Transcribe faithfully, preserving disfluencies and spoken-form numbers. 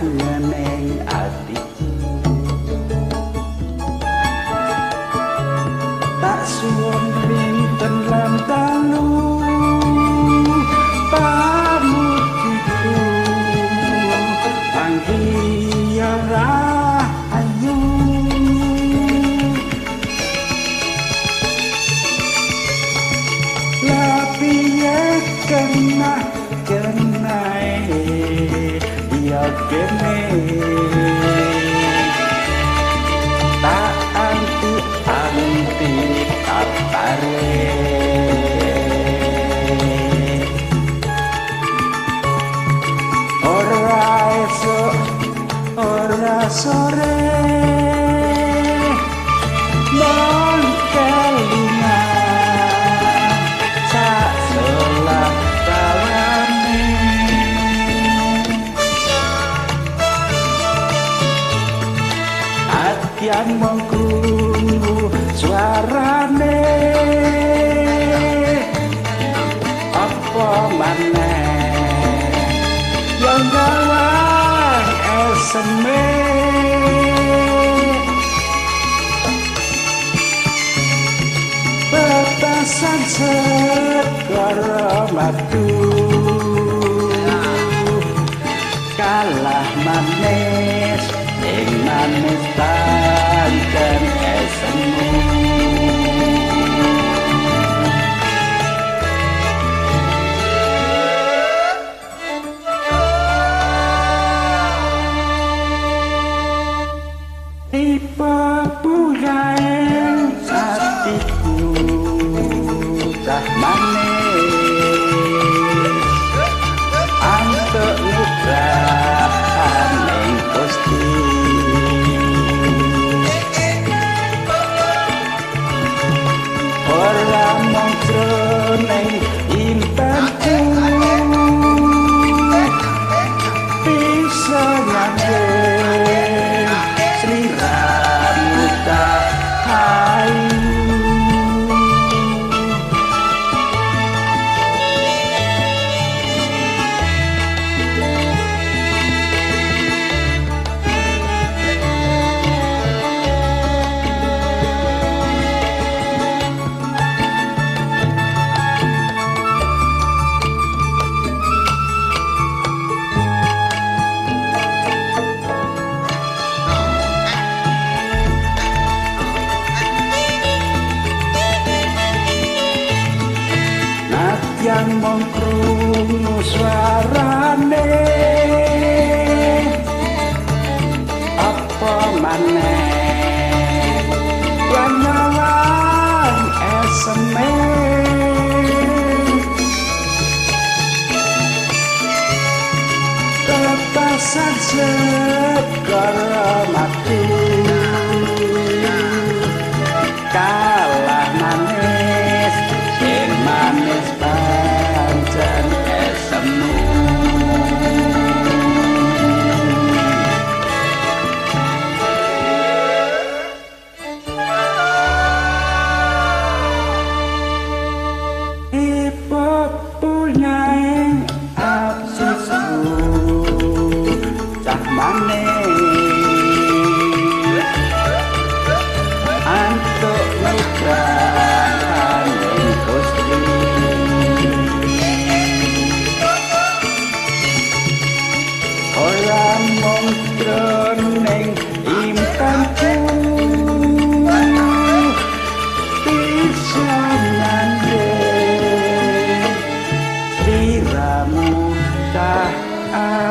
kangen ning atiku tak suwun winten lan dalu pamutiku panggiara ayu lapiye kena kenae ya kene tak anti anti kapare ora esok ora sore non kelingan sak selah kawane atian mengkrungu suarane apa maneh yang gawang eseme batasan segara madu kalah manis ing manis pancen esemu tipe bulan hatiku cah manis antuk nugrahan ing Gusti ora mung jroning impianku bisa nyambung sliramu tahayu yang mengkrungu suarane apa maneh yang nyawang eseme batasan segara mati kalah manis sing manis pancen esemu ipo punyaing absisku cah manis antuk nugrahan ing Gusti ora mung jroning impianku bisa nyandeng sliramu cah